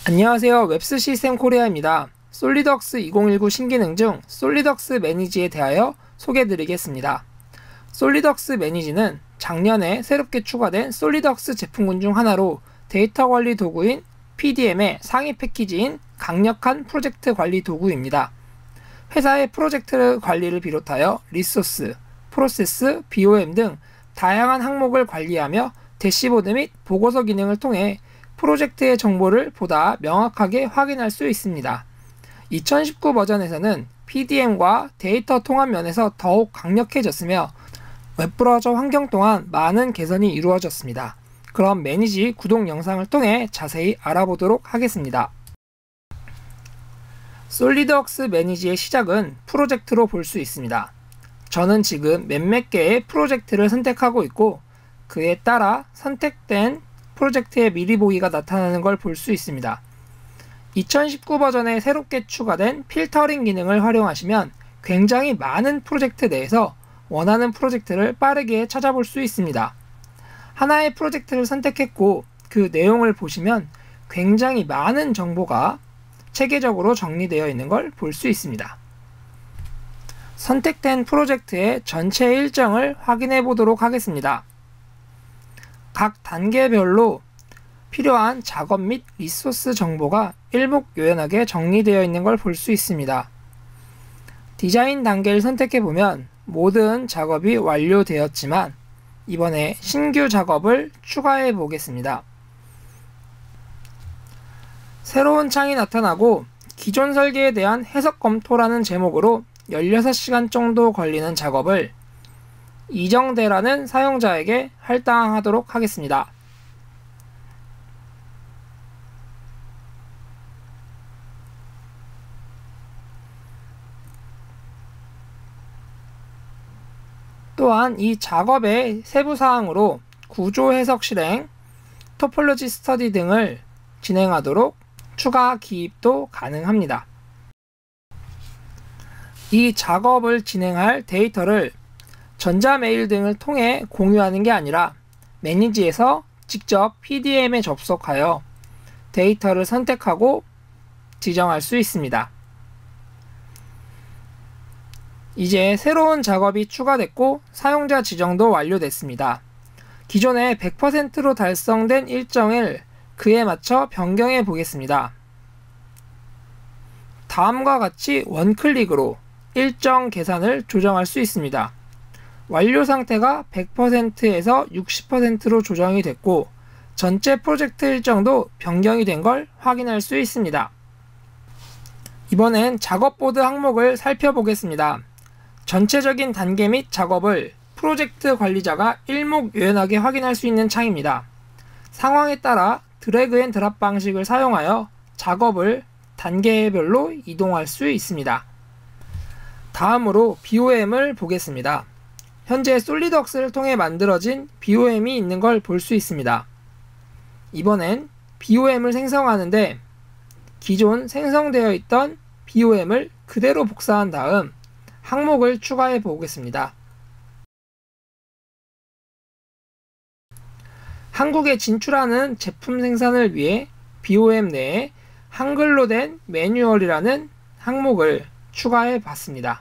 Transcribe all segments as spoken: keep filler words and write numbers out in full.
안녕하세요. 웹스 시스템 코리아입니다. 솔리드웍스 이천십구 신기능 중 솔리드웍스 매니지에 대하여 소개해드리겠습니다. 솔리드웍스 매니지는 작년에 새롭게 추가된 솔리드웍스 제품군 중 하나로 데이터 관리 도구인 피디엠의 상위 패키지인 강력한 프로젝트 관리 도구입니다. 회사의 프로젝트 관리를 비롯하여 리소스, 프로세스, 비오엠 등 다양한 항목을 관리하며 대시보드 및 보고서 기능을 통해 프로젝트의 정보를 보다 명확하게 확인할 수 있습니다. 이천십구 버전에서는 피디엠과 데이터 통합 면에서 더욱 강력해졌으며 웹브라우저 환경 또한 많은 개선이 이루어졌습니다. 그럼 매니지 구독 영상을 통해 자세히 알아보도록 하겠습니다. 솔리드웍스 매니지의 시작은 프로젝트로 볼 수 있습니다. 저는 지금 몇몇 개의 프로젝트를 선택하고 있고 그에 따라 선택된 프로젝트의 미리 보기가 나타나는 걸 볼 수 있습니다. 이천십구 버전에 새롭게 추가된 필터링 기능을 활용하시면 굉장히 많은 프로젝트 내에서 원하는 프로젝트를 빠르게 찾아볼 수 있습니다. 하나의 프로젝트를 선택했고 그 내용을 보시면 굉장히 많은 정보가 체계적으로 정리되어 있는 걸 볼 수 있습니다. 선택된 프로젝트의 전체 일정을 확인해 보도록 하겠습니다. 각 단계별로 필요한 작업 및 리소스 정보가 일목요연하게 정리되어 있는 걸 볼 수 있습니다. 디자인 단계를 선택해 보면 모든 작업이 완료되었지만 이번에 신규 작업을 추가해 보겠습니다. 새로운 창이 나타나고 기존 설계에 대한 해석 검토라는 제목으로 열여섯 시간 정도 걸리는 작업을 이정대라는 사용자에게 할당하도록 하겠습니다. 또한 이 작업의 세부사항으로 구조 해석 실행, 토폴로지 스터디 등을 진행하도록 추가 기입도 가능합니다. 이 작업을 진행할 데이터를 전자메일 등을 통해 공유하는 게 아니라 매니지에서 직접 피디엠에 접속하여 데이터를 선택하고 지정할 수 있습니다. 이제 새로운 작업이 추가됐고 사용자 지정도 완료됐습니다. 기존에 백 퍼센트로 달성된 일정을 그에 맞춰 변경해 보겠습니다. 다음과 같이 원클릭으로 일정 계산을 조정할 수 있습니다. 완료 상태가 백 퍼센트에서 육십 퍼센트로 조정이 됐고 전체 프로젝트 일정도 변경이 된 걸 확인할 수 있습니다. 이번엔 작업보드 항목을 살펴보겠습니다. 전체적인 단계 및 작업을 프로젝트 관리자가 일목요연하게 확인할 수 있는 창입니다. 상황에 따라 드래그 앤 드랍 방식을 사용하여 작업을 단계별로 이동할 수 있습니다. 다음으로 비오엠을 보겠습니다. 현재 솔리드웍스를 통해 만들어진 비오엠이 있는 걸 볼 수 있습니다. 이번엔 비오엠을 생성하는데 기존 생성되어 있던 비오엠을 그대로 복사한 다음 항목을 추가해 보겠습니다. 한국에 진출하는 제품 생산을 위해 비오엠 내에 한글로 된 매뉴얼이라는 항목을 추가해 봤습니다.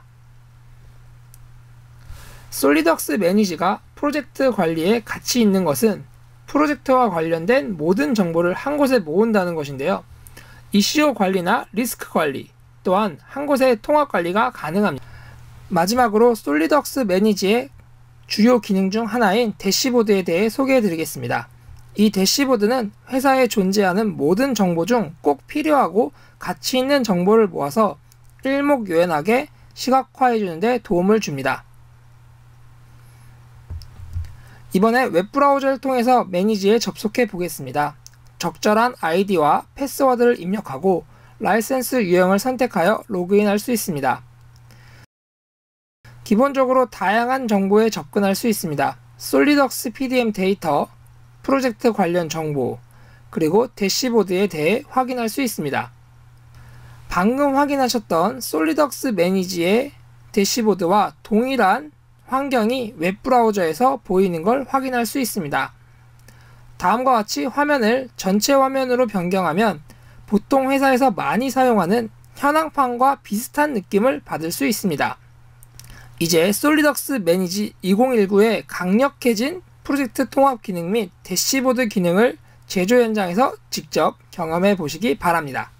솔리드웍스 매니지가 프로젝트 관리에 가치 있는 것은 프로젝트와 관련된 모든 정보를 한 곳에 모은다는 것인데요. 이슈 관리나 리스크 관리, 또한 한 곳에 통합 관리가 가능합니다. 마지막으로 솔리드웍스 매니지의 주요 기능 중 하나인 대시보드에 대해 소개해 드리겠습니다. 이 대시보드는 회사에 존재하는 모든 정보 중 꼭 필요하고 가치 있는 정보를 모아서 일목요연하게 시각화해 주는 데 도움을 줍니다. 이번에 웹브라우저를 통해서 매니지에 접속해 보겠습니다. 적절한 아이디와 패스워드를 입력하고 라이센스 유형을 선택하여 로그인할 수 있습니다. 기본적으로 다양한 정보에 접근할 수 있습니다. 솔리드웍스 피디엠 데이터, 프로젝트 관련 정보, 그리고 대시보드에 대해 확인할 수 있습니다. 방금 확인하셨던 솔리드웍스 매니지의 대시보드와 동일한 환경이 웹브라우저에서 보이는 걸 확인할 수 있습니다. 다음과 같이 화면을 전체 화면으로 변경하면 보통 회사에서 많이 사용하는 현황판과 비슷한 느낌을 받을 수 있습니다. 이제 솔리덕스 매니지 이천십구의 강력해진 프로젝트 통합 기능 및 대시보드 기능을 제조 현장에서 직접 경험해 보시기 바랍니다.